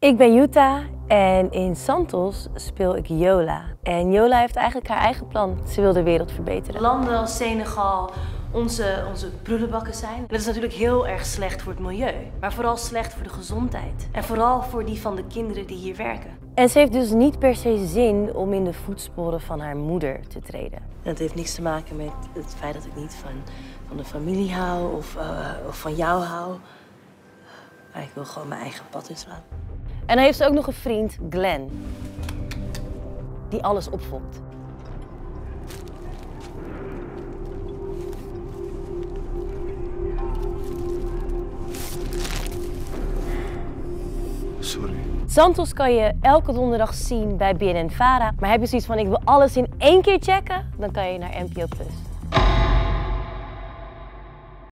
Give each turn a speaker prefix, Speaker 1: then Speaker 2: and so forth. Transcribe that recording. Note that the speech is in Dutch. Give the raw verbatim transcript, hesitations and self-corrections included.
Speaker 1: Ik ben Yuta en in Santos speel ik Yola. En Yola heeft eigenlijk haar eigen plan. Ze wil de wereld verbeteren. Landen als Senegal onze, onze prullenbakken zijn. En dat is natuurlijk heel erg slecht voor het milieu. Maar vooral slecht voor de gezondheid. En vooral voor die van de kinderen die hier werken. En ze heeft dus niet per se zin om in de voetsporen van haar moeder te treden. En het heeft niks te maken met het feit dat ik niet van, van de familie hou of, uh, of van jou hou. Maar ik wil gewoon mijn eigen pad inslaan. En dan heeft ze ook nog een vriend, Glenn, die alles opfokt.
Speaker 2: Sorry.
Speaker 1: Santos kan je elke donderdag zien bij B N N Vara. Maar heb je zoiets van, ik wil alles in één keer checken? Dan kan je naar N P O Plus.